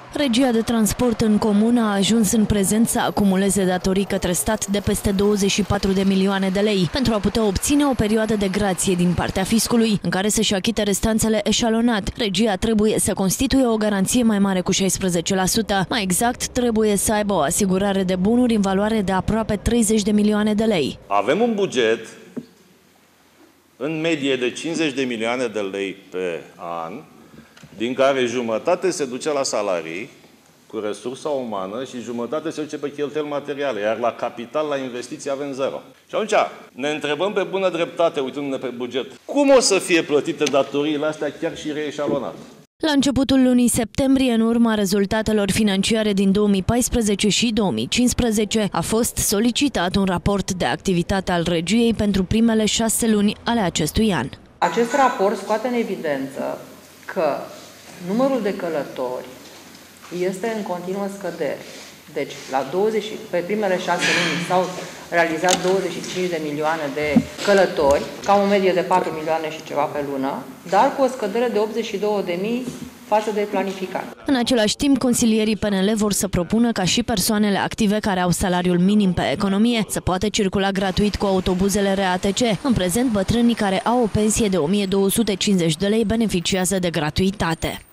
Regia de transport în comun a ajuns în prezent să acumuleze datorii către stat de peste 24 de milioane de lei pentru a putea obține o perioadă de grație din partea fiscului, în care să-și achite restanțele eșalonat. Regia trebuie să constituie o garanție mai mare cu 16%. Mai exact, trebuie să aibă o asigurare de bunuri în valoare de aproape 30 de milioane de lei. Avem un buget în medie de 50 de milioane de lei pe an, din care jumătate se duce la salarii cu resursa umană și jumătate se duce pe cheltuieli materiale, iar la capital, la investiții avem zero. Și atunci ne întrebăm pe bună dreptate, uitându-ne pe buget, cum o să fie plătite datoriile astea chiar și reeșalonat? La începutul lunii septembrie, în urma rezultatelor financiare din 2014 și 2015, a fost solicitat un raport de activitate al regiei pentru primele 6 luni ale acestui an. Acest raport scoate în evidență că numărul de călători este în continuă scădere. Deci, pe primele 6 luni s-au realizat 25 de milioane de călători, ca o medie de 4 milioane și ceva pe lună, dar cu o scădere de 82.000 față de planificat. În același timp, consilierii PNL vor să propună ca și persoanele active care au salariul minim pe economie să poată circula gratuit cu autobuzele RATC. În prezent, bătrânii care au o pensie de 1250 de lei beneficiază de gratuitate.